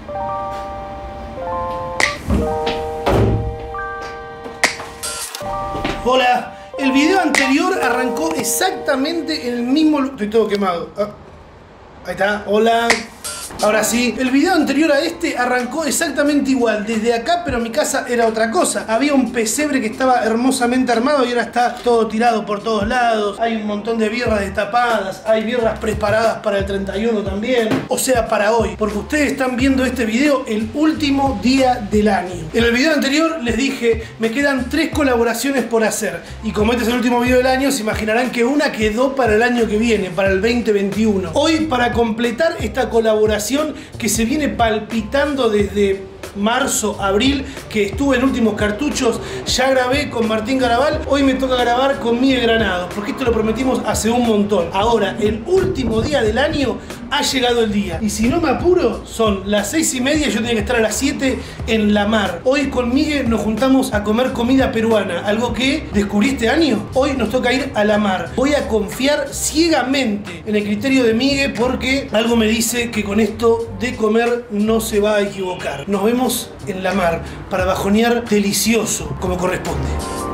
Hola, el video anterior arrancó exactamente en el mismo... Estoy todo quemado. Ahí está, hola. Ahora sí, el video anterior a este arrancó exactamente igual, desde acá, pero mi casa era otra cosa. Había un pesebre que estaba hermosamente armado y ahora está todo tirado por todos lados. Hay un montón de birras destapadas, hay birras preparadas para el 31 también. O sea, para hoy, porque ustedes están viendo este video el último día del año. En el video anterior les dije, me quedan 3 colaboraciones por hacer. Y como este es el último video del año, se imaginarán que una quedó para el año que viene, para el 2021. Hoy, para completar esta colaboración que se viene palpitando desde marzo, abril, que estuve en Últimos Cartuchos, ya grabé con Martín Garabal, hoy me toca grabar con Miguel Granados, porque esto lo prometimos hace un montón. Ahora, el último día del año, ha llegado el día. Y si no me apuro, son las 6:30 y yo tengo que estar a las 7 en La Mar. Hoy con Miguel nos juntamos a comer comida peruana, algo que descubrí este año. Hoy nos toca ir a La Mar. Voy a confiar ciegamente en el criterio de Miguel porque algo me dice que con esto de comer no se va a equivocar. Nos vemos en La Mar para bajonear delicioso como corresponde.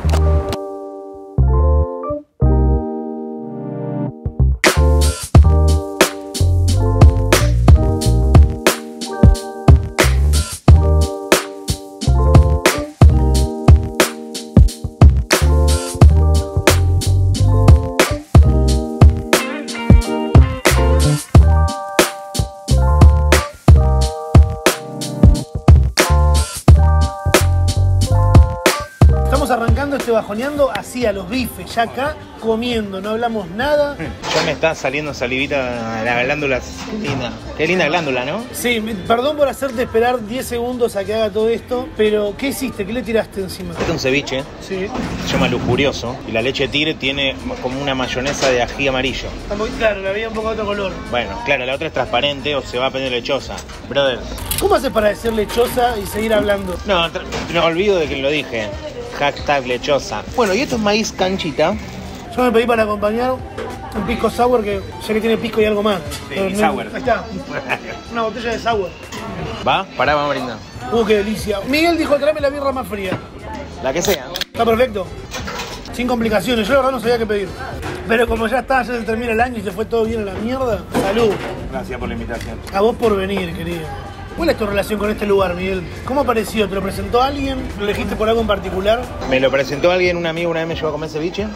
Arrancando bajoneando así a los bifes, ya acá comiendo, no hablamos nada. Ya me está saliendo salivita las glándulas. Linda. Qué linda glándula, ¿no? Sí, perdón por hacerte esperar 10 segundos a que haga todo esto, pero ¿qué hiciste? ¿Qué le tiraste encima? Este es un ceviche. Sí. Se llama lujurioso. Y la leche tigre tiene como una mayonesa de ají amarillo. Está muy claro, le había un poco de otro color. Bueno, claro, la otra es transparente o se va a poner lechosa. Brother. ¿Cómo haces para decir lechosa y seguir hablando? No, no olvido de que lo dije. Hashtag lechosa. Bueno, y esto es maíz canchita. Yo me pedí para acompañar un pisco sour que sé que tiene pisco y algo más. Sí, sour. Ahí está. Una botella de sour. ¿Va? Pará, vamos a brindar. Qué delicia. Miguel dijo, tráeme la birra más fría. La que sea. Está perfecto. Sin complicaciones. Yo la verdad no sabía qué pedir. Pero como ya está, ya se termina el año y se fue todo bien a la mierda. Salud. Gracias por la invitación. A vos por venir, querido. ¿Cuál es tu relación con este lugar, Miguel? ¿Cómo apareció? ¿Te lo presentó alguien? ¿Lo elegiste por algo en particular? Me lo presentó alguien, un amigo una vez me llevó a comer ceviche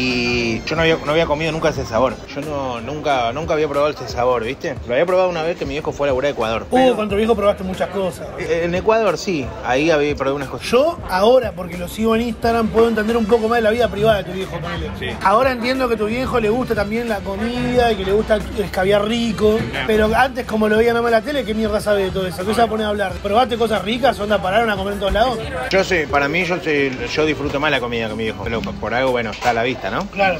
y yo no había comido nunca ese sabor. Yo nunca había probado ese sabor, ¿viste? Lo había probado una vez que mi viejo fue a laburar a Ecuador. Con tu viejo probaste muchas cosas. En Ecuador sí, ahí había probado unas cosas. Yo ahora, porque lo sigo en Instagram, puedo entender un poco más de la vida privada de tu viejo, ponele. Sí. Ahora entiendo que a tu viejo le gusta también la comida y que le gusta el caviar rico. Pero antes, como lo veía nada más en la tele, ¿qué mierda sabe de todo eso? ¿Qué se va a poner a hablar? ¿Probaste cosas ricas? ¿Onda pararon a comer en todos lados? Yo sé, para mí yo disfruto más la comida que mi viejo. Pero por algo, bueno, está a la vista, ¿no? Claro.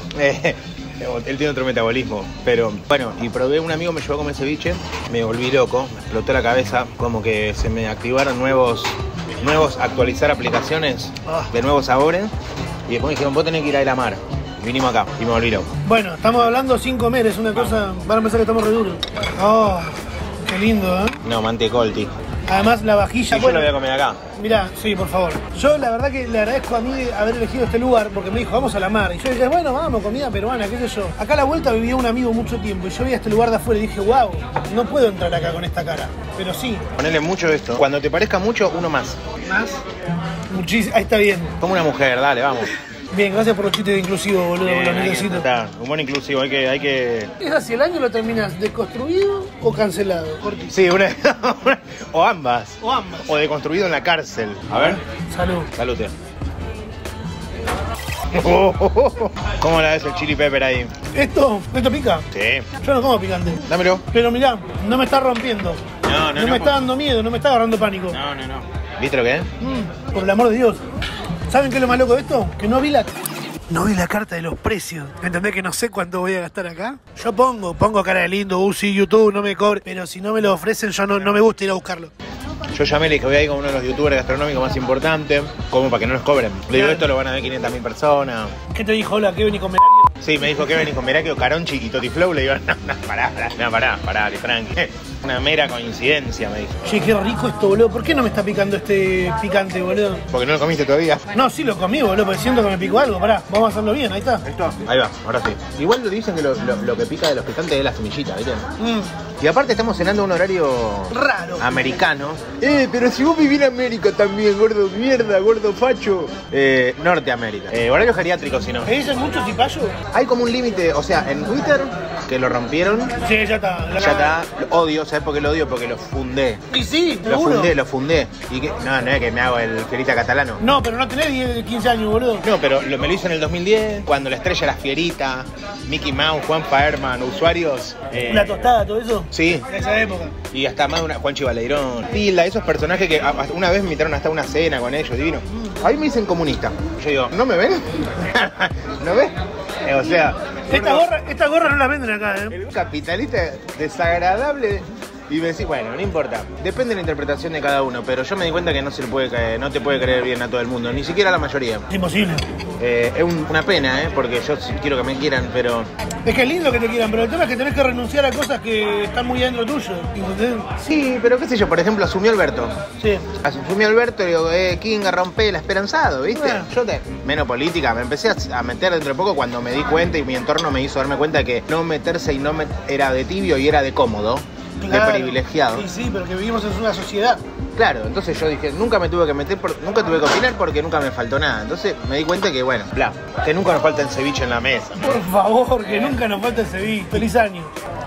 Él tiene otro metabolismo, pero bueno, y probé, un amigo me llevó a comer ceviche, me volví loco, me explotó la cabeza, como que se me activaron nuevos actualizar aplicaciones de nuevos sabores, y después me dijeron, vos tenés que ir a La Mar. Vinimos acá y me volví loco. Bueno, estamos hablando sin comer, es una cosa, van a pensar que estamos re duros. Oh, qué lindo, ¿eh? No, mantecolti. Además la vajilla... Sí, yo lo voy a comer acá. Mirá, sí, por favor. Yo la verdad que le agradezco a mí haber elegido este lugar porque me dijo, vamos a La Mar. Y yo dije, bueno, vamos, comida peruana, qué sé yo. Acá a la vuelta vivía un amigo mucho tiempo y yo veía este lugar de afuera y dije, wow, no puedo entrar acá con esta cara. Pero sí. Ponele mucho esto. Cuando te parezca mucho, uno más. ¿Más? Muchísimo. Ahí está bien. Como una mujer, dale, vamos. Bien, gracias por los chistes de inclusivo, boludo, los necesito. Está, humor inclusivo, hay que... ¿Es así el año lo terminas deconstruido o cancelado? Corti. Sí, o ambas. O ambas. O deconstruido en la cárcel. A ver. Salud. Salute. ¿Cómo la ves el chili pepper ahí? ¿Esto pica? Sí. Yo no como picante. Dámelo. Pero mirá, no me está rompiendo. No me está dando miedo, no me está agarrando pánico. No. ¿Viste lo que es? Por el amor de Dios. ¿Saben qué es lo más loco de esto? Que no vi la carta de los precios. ¿Entendés que no sé cuánto voy a gastar acá? Yo pongo cara de lindo, sí, YouTube, no me cobre. Pero si no me lo ofrecen, yo no me gusta ir a buscarlo. Yo llamé y le dije, voy a ir con uno de los youtubers gastronómicos más importantes, como para que no nos cobren. Le digo, esto lo van a ver 500.000 personas. ¿Qué te dijo? Hola, ¿qué venís con Merakio? Sí, me dijo que venís con Merakio, Caronchi y Totiflow. Le digo, no, pará, tranqui. una mera coincidencia, me dijo. Che, qué rico esto, boludo. ¿Por qué no me está picando este picante, boludo? Porque no lo comiste todavía. No, sí lo comí, boludo, porque siento que me picó algo. Pará, vamos a hacerlo bien, ahí está. Ahí va, ahora sí. Igual dicen que lo que pica de los picantes es la semillita, ¿viste? Y aparte estamos cenando un horario raro. Americano. Pero si vos vivís en América también, gordo mierda, gordo facho. Norteamérica. Horario geriátrico, si no. ¿Me dicen mucho cipallo? Hay como un límite, o sea, en Twitter, que lo rompieron. Sí, ya está. Ya está. Odio, ¿sabes por qué lo odio? Porque lo fundé. Y sí, Lo fundé. Y que, no es que me hago el fierita catalano. No, pero no tenés 10, 15 años, boludo. No, pero me lo hizo en el 2010, cuando la estrella era Fierita, Mickey Mouse, Juan Faerman, usuarios. La tostada, todo eso. Sí. De esa época. Y hasta más de una Juanchi Baleirón. Tilda, esos personajes que una vez me invitaron hasta una cena con ellos, divino. Ahí me dicen comunista. Yo digo, ¿no me ven? ¿No ves? O sea... Esta gorra no la venden acá, El capitalista desagradable. Y me decís, bueno, no importa. Depende de la interpretación de cada uno, pero yo me di cuenta que no se le puede caer, no te puede creer bien a todo el mundo, ni siquiera a la mayoría. Es imposible. Es una pena, porque yo sí quiero que me quieran, pero... Es que es lindo que te quieran, pero el tema es que tenés que renunciar a cosas que están muy adentro tuyo. ¿Entendés? Sí, pero qué sé yo, por ejemplo, asumió Alberto. Sí. Asumió Alberto y digo, Kinga, rompe el esperanzado, ¿viste? Yo menos política, me empecé a meter dentro de poco cuando me di cuenta y mi entorno me hizo darme cuenta que no meterse y no era de tibio y era de cómodo. Claro, de privilegiado. Sí, pero que vivimos en una sociedad. Claro, entonces yo dije, nunca me tuve que meter, nunca tuve que opinar porque nunca me faltó nada. Entonces me di cuenta que, bueno, que nunca nos falta el ceviche en la mesa. Por favor, que nunca nos falta el ceviche. Feliz año.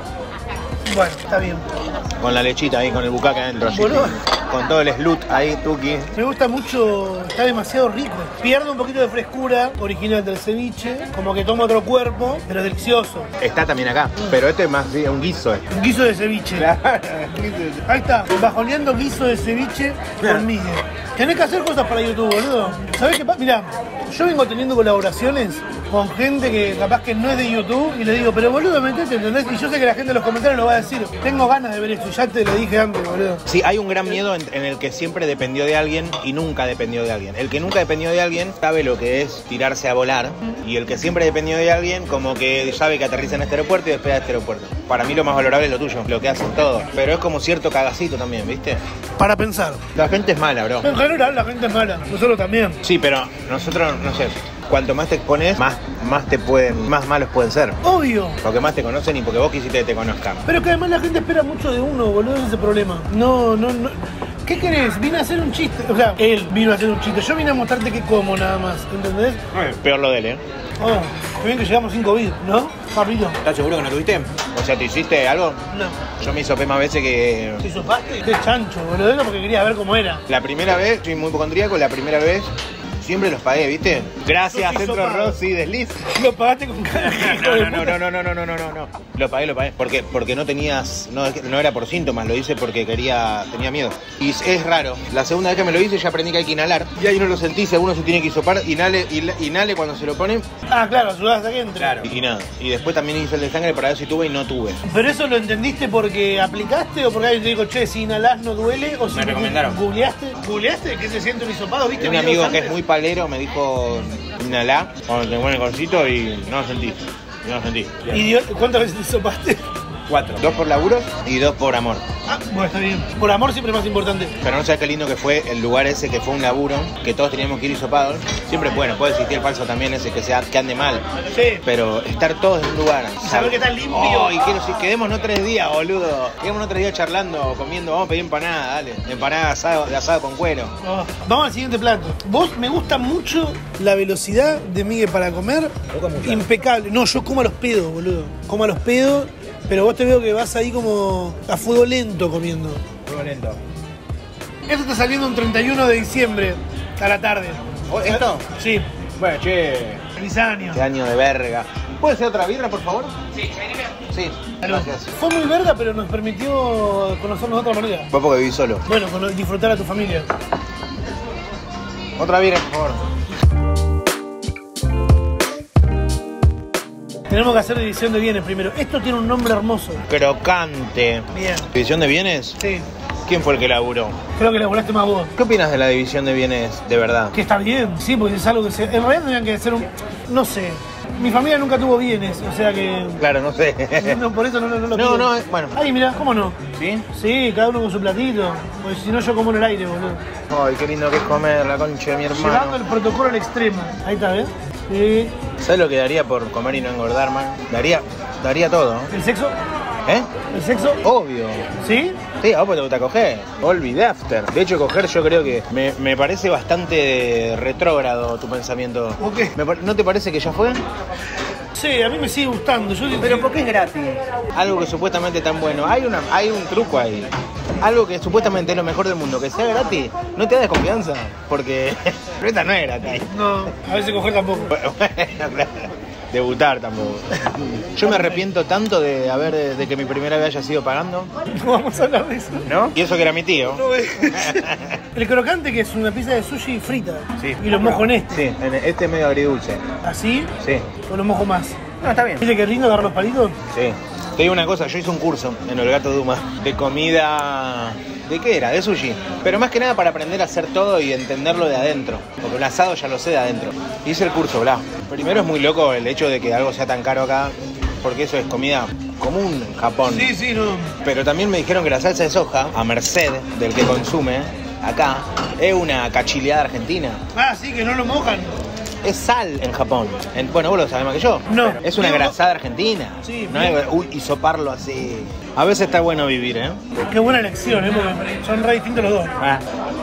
Bueno, está bien. Con la lechita ahí, con el bucaque adentro, así. Con todo el slut ahí, tuki. Me gusta mucho, está demasiado rico. Pierde un poquito de frescura original del ceviche, como que toma otro cuerpo, pero es delicioso. Está también acá, pero este es más un guiso. Un guiso de ceviche. Claro. Ahí está, bajoneando guiso de ceviche con Miguel. Tenés que hacer cosas para YouTube, boludo. ¿Sabés qué pasa? Mirá, yo vengo teniendo colaboraciones con gente que capaz que no es de YouTube y le digo, pero boludo, metete, ¿entendés? Y yo sé que la gente en los comentarios lo va a decir, tengo ganas de ver esto, ya te lo dije antes, boludo. Sí, hay un gran miedo en el que siempre dependió de alguien y nunca dependió de alguien. El que nunca dependió de alguien sabe lo que es tirarse a volar y el que siempre dependió de alguien como que sabe que aterriza en este aeropuerto y despega de este aeropuerto. Para mí lo más valorable es lo tuyo, lo que hacen todos. Pero es como cierto cagacito también, ¿viste? Para pensar. La gente es mala, bro. En general la gente es mala, nosotros también. Sí, pero nosotros, no sé, cuanto más te expones, más malos pueden ser. Obvio. Porque más te conocen y porque vos quisiste que te conozcan. Pero que además la gente espera mucho de uno, boludo, ese es el problema. No. ¿Qué querés? Vine a hacer un chiste. O sea, él vino a hacer un chiste. Yo vine a mostrarte que como nada más, ¿entendés? Peor lo de él, Oh, qué bien que llegamos sin COVID, ¿no? Rápido. ¿Estás seguro que no tuviste? O sea, ¿te hiciste algo? No. Yo me hisopé más veces que... ¿Te sopaste? Qué chancho, boludo. Era porque quería ver cómo era. La primera vez, soy muy hipocondríaco, la primera vez siempre los pagué, ¿viste? Gracias, Sos Centro hisopado. Rossi, desliz. Lo pagaste con cara. No. Lo pagué. Porque no tenías, no era por síntomas, lo hice porque tenía miedo. Y es raro. La segunda vez que me lo hice ya aprendí que hay que inhalar. Y ahí no lo sentí, si alguno se tiene que hisopar, inhale cuando se lo pone. Ah, claro, ayudás a que entre. Claro. Y nada. Y después también hice el de sangre para ver si tuve y no tuve. ¿Pero eso lo entendiste porque aplicaste o porque alguien te dijo, che, si inhalás no duele? ¿O si Me recomendaron. ¿Googleaste que se siente un hisopado? ¿Viste? Tengo un videos amigo que es antes? muy palero, me dijo inhalá cuando te pone el cosito y no lo sentí. ¿Cuántas veces te hisopaste? 4. 2 por laburos y 2 por amor. Ah, bueno, está bien. Por amor siempre es más importante. Pero no sabes qué lindo que fue el lugar ese que fue un laburo, que todos teníamos que ir hisopados. Siempre es bueno, puede existir el falso también ese que ande mal. Sí. Pero estar todos en un lugar. Saber que está limpio. Oh, y quedémonos 3 días, boludo. Quedémonos 3 días charlando, comiendo. Vamos a pedir empanada, dale. Empanada de asado con cuero. Oh, vamos al siguiente plato. Vos me gusta mucho la velocidad de Miguel para comer. Impecable. No, yo como a los pedos, boludo. Como a los pedos. Pero vos te veo que vas ahí como a fuego lento comiendo. Fuego lento. Esto está saliendo un 31 de diciembre a la tarde. ¿Esto? Sí. Bueno, che. Feliz año. Qué año de verga. ¿Puede ser otra birra, por favor? Sí, sí. Gracias. Fue muy verga, pero nos permitió conocernos de otra manera. Fue porque viví solo. Bueno, disfrutar a tu familia. Otra birra, por favor. Tenemos que hacer división de bienes primero. Esto tiene un nombre hermoso. Crocante. Bien. ¿División de bienes? Sí. ¿Quién fue el que laburó? Creo que laburaste más vos. ¿Qué opinas de la división de bienes de verdad? Que está bien, sí, porque es algo que en realidad tendrían que hacer no sé. mi familia nunca tuvo bienes, o sea que... Claro, no sé. No, por eso no lo No, pido. no, bueno. Ay, mira, ¿cómo no? ¿Sí? Sí, cada uno con su platito. Pues si no, yo como en el aire, boludo. Ay, qué lindo que es comer la concha de mi Llevando hermano. el protocolo al extremo. Ahí está, ¿ves? Sí. ¿Sabes lo que daría por comer y no engordar, man? Daría todo. ¿El sexo? ¿Eh? ¿El sexo? Obvio. ¿Sí? Sí, a vos pues te gusta coger. Olvidé after. De hecho, coger yo creo que me parece bastante retrógrado tu pensamiento. ¿Por qué? ¿No te parece que ya fue? Sí, a mí me sigue gustando. Pero porque es gratis. Algo que supuestamente tan bueno. Hay un truco ahí. Algo que supuestamente es lo mejor del mundo. Que sea gratis, no te da desconfianza. Porque esta no es gratis. No, a veces coger tampoco. Bueno, claro. Debutar tampoco. Yo me arrepiento tanto de que mi primera vez haya sido pagando. No vamos a hablar de eso. ¿No? Y eso que era mi tío. No es. El crocante, que es una pieza de sushi frita. Sí. Y lo mojo en este. Sí, este es medio agridulce. ¿Así? Sí. ¿O lo mojo más? No, está bien. ¿Viste qué lindo agarrar los palitos? Sí. Te digo una cosa, yo hice un curso en el Gato Duma de comida... ¿De qué era? De sushi. Pero más que nada para aprender a hacer todo y entenderlo de adentro. Porque un asado ya lo sé de adentro. Hice el curso, bla. Primero es muy loco el hecho de que algo sea tan caro acá. Porque eso es comida común en Japón. Sí, no. Pero también me dijeron que la salsa de soja, a merced del que consume acá, es una cachileada argentina. Ah, sí, que no lo mojan. Es sal en Japón. Bueno, vos lo sabés más que yo. No. Es una grasada argentina. Sí, no es hisoparlo así. A veces está bueno vivir, ¿eh? Qué buena elección, porque son re distintos los dos. Ah.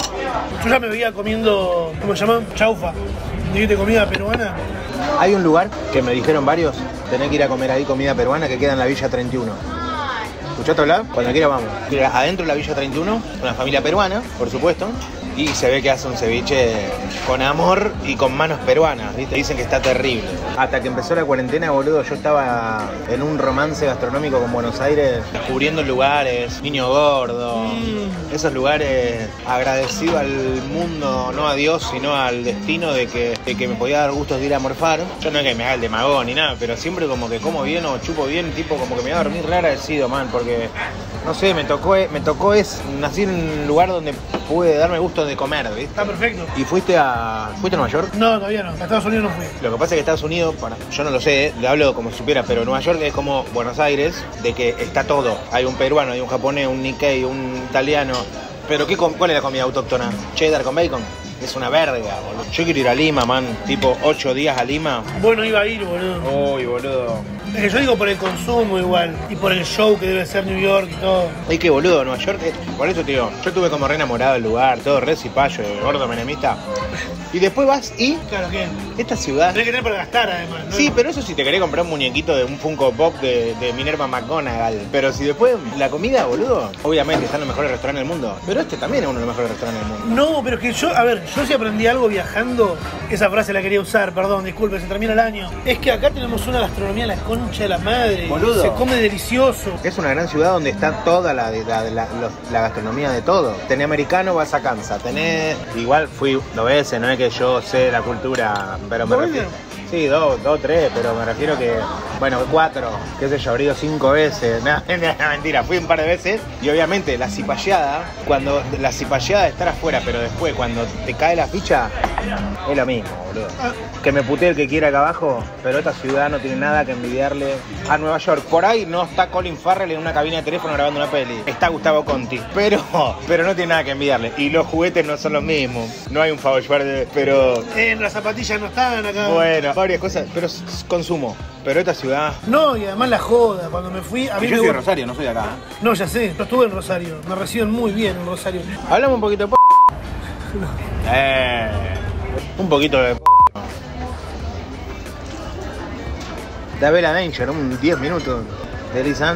Yo ya me veía comiendo, ¿cómo se llama? Chaufa. Dijiste comida peruana. Hay un lugar que me dijeron varios, tenés que ir a comer ahí comida peruana que queda en la Villa 31. ¿Escuchaste hablar? Cuando quiera vamos. Adentro de la Villa 31, una familia peruana, por supuesto. Y se ve que hace un ceviche con amor y con manos peruanas, ¿viste? Dicen que está terrible. Hasta que empezó la cuarentena, boludo, yo estaba en un romance gastronómico con Buenos Aires, descubriendo lugares, Niño Gordo, esos lugares agradecido al mundo, no a Dios, sino al destino de que me podía dar gustos de ir a morfar. Yo no es que me haga el demagog ni nada, pero siempre como que como bien o chupo bien, tipo como que me iba a dormir re agradecido, man, porque... No sé, me tocó nací en un lugar donde pude darme gusto de comer, ¿viste? Está perfecto. ¿Y fuiste a Nueva York? No, todavía no. A Estados Unidos no fui. Lo que pasa es que Estados Unidos, bueno, yo no lo sé, le hablo como si supiera, pero Nueva York es como Buenos Aires, de que está todo. Hay un peruano, hay un japonés, un Nikkei, un italiano. Pero ¿cuál es la comida autóctona? Cheddar con bacon. Es una verga, boludo. Yo quiero ir a Lima, man. Tipo 8 días a Lima. Bueno, iba a ir, boludo. Uy, boludo. Es que yo digo por el consumo igual. Y por el show que debe ser New York y todo. Es que, boludo, Nueva York, por eso te digo, yo estuve como re enamorado del lugar, todo re cipayo, gordo menemista. Y después vas y... Claro, ¿qué? Esta ciudad... Tenés que tener para gastar, además, ¿no? Sí, pero eso si te querés comprar un muñequito de un Funko Pop de Minerva McGonagall. Pero si después la comida, boludo, obviamente están los mejores restaurantes del mundo. Pero este también es uno de los mejores restaurantes del mundo. No, pero es que yo, a ver, yo sí aprendí algo viajando. Esa frase la quería usar, perdón, disculpe, se termina el año. Es que acá tenemos una gastronomía la concha de la madre. Boludo. Se come delicioso. Es una gran ciudad donde está toda la gastronomía de todo. Tenés americano, vas a Kansas. Tenés... Igual fui 2 veces, no es que yo sé la cultura, pero me refiero... Sí, 2, 3, pero me refiero que... Bueno, 4, qué sé yo, habré ido 5 veces. No, mentira, fui un par de veces. Y obviamente la cipalleada, cuando la cipalleada de estar afuera, pero después cuando te cae la ficha, es lo mismo, boludo. Que me putee el que quiera acá abajo, pero esta ciudad no tiene nada que envidiarle a Nueva York. Por ahí no está Colin Farrell en una cabina de teléfono grabando una peli. Está Gustavo Conti, pero no tiene nada que envidiarle. Y los juguetes no son los mismos. No hay un favor, pero... Las zapatillas no están acá. Bueno, varias cosas, pero consumo. Pero esta ciudad... No, y además la joda, cuando me fui... A mí yo soy de Rosario, no soy de acá. No, ya sé, yo estuve en Rosario. Me reciben muy bien en Rosario. Hablamos un poquito de un poquito de de Bella Danger, un 10 minutos de Lisan.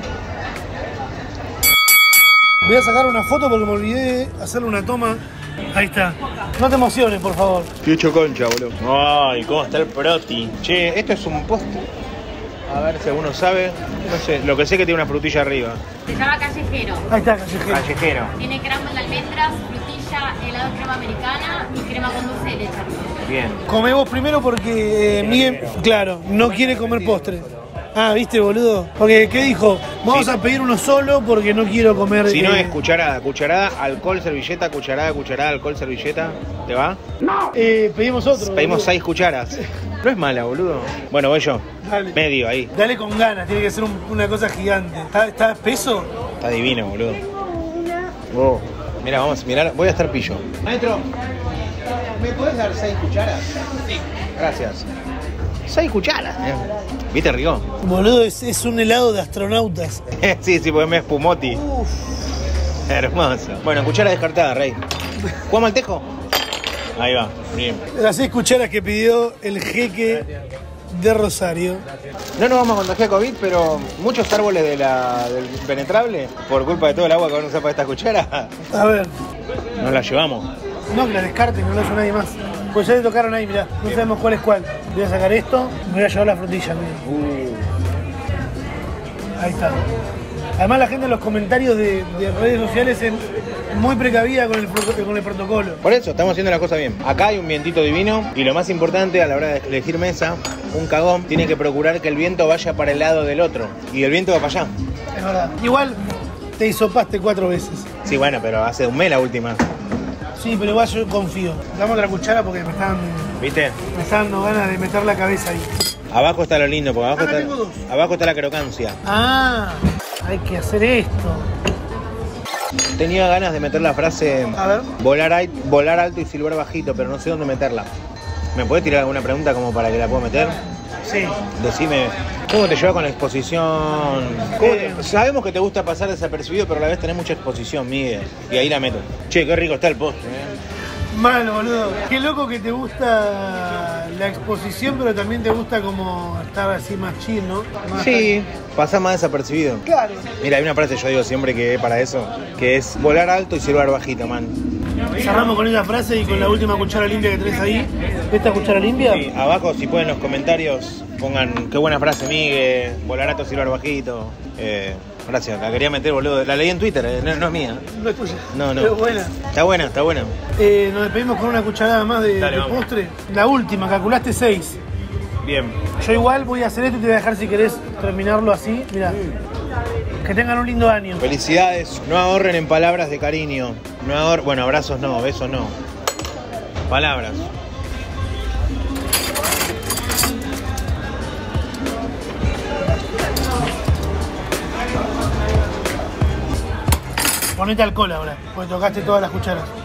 Voy a sacar una foto porque me olvidé hacerle una toma. Ahí está. No te emociones, por favor. Qué hecho concha, boludo. Ay, cómo está el proti. Che, esto es un postre. A ver si alguno sabe. No sé, lo que sé es que tiene una frutilla arriba. Se llama callejero. Ahí está, callejero. Callejero. Tiene crema de almendras, frutilla, helado de crema americana y crema con dulce de leche. Bien. Come vos primero porque Miguel, claro, no quiere comer postre. Ah, ¿viste, boludo? Porque, ¿qué dijo? Vamos a pedir uno solo porque no quiero comer... Si no es cucharada, cucharada, alcohol, servilleta, cucharada, cucharada, alcohol, servilleta. ¿Te va? Pedimos otro. Pedimos boludo. 6 cucharas. No es mala, boludo. Bueno, voy yo. Dale. Medio ahí. Dale con ganas, tiene que ser una cosa gigante. ¿Está espeso? Está divino, boludo. Oh. Mira, vamos a mirar. Voy a estar pillo. Maestro, ¿me podés dar 6 cucharas? Sí. Gracias. 6 cucharas. ¿Viste, Rigo? Boludo, es un helado de astronautas. Sí, porque me espumoti. Uf. Hermoso. Bueno, cuchara descartada, Rey. ¿Jugamos al tejo? Ahí va, bien. Las 6 cucharas que pidió el jeque de Rosario. No nos vamos a contagiar COVID, pero muchos árboles del impenetrable, por culpa de todo el agua que van a usar para esta cuchara, A ver. nos la llevamos. No, que la descarten, no lo hace nadie más. Pues ya le tocaron ahí, mirá. No sabemos cuál es cuál. Voy a sacar esto, me voy a llevar la frutilla. Ahí está. Además la gente en los comentarios de redes sociales es muy precavida con el protocolo. Por eso, estamos haciendo las cosas bien. Acá hay un vientito divino y lo más importante a la hora de elegir mesa, un cagón tiene que procurar que el viento vaya para el lado del otro. Y el viento va para allá. Es verdad. Igual te hisopaste 4 veces. Sí, bueno, pero hace un mes la última. Sí, pero igual yo confío. Dame otra cuchara porque me están dando ganas de meter la cabeza ahí. Abajo está lo lindo, porque Acá tengo 2. abajo está la crocancia. Ah, hay que hacer esto. Tenía ganas de meter la frase A ver. volar alto y silbar bajito, pero no sé dónde meterla. ¿Me podés tirar alguna pregunta como para que la pueda meter? Sí. Decime, ¿cómo te llevas con la exposición? Sabemos que te gusta pasar desapercibido, pero a la vez tenés mucha exposición, Miguel. Y ahí la meto. Che, qué rico está el postre, Mal, boludo. Qué loco que te gusta la exposición, pero también te gusta como estar así más chill, ¿no? Más Sí, pasás más desapercibido. Claro. Mira, hay una frase yo digo siempre que es para eso, que es volar alto y silbar bajito, man. Cerramos con esa frase y con la última cuchara limpia que tenés ahí. ¿Esta cuchara limpia? Sí, abajo si pueden en los comentarios pongan qué buena frase, Miguel, volar alto, silbar bajito. Gracias, la quería meter, boludo. La leí en Twitter, no es mía. No es tuya. No. Pero buena. Está buena, está buena. Nos despedimos con una cucharada más de Dale, vamos. postre. La última, calculaste 6. Bien. Yo igual voy a hacer esto y te voy a dejar si querés terminarlo así. Mirá. Que tengan un lindo año. Felicidades. No ahorren en palabras de cariño. Bueno, abrazos no, besos no. Palabras. Ponete alcohol ahora, porque tocaste todas las cucharas.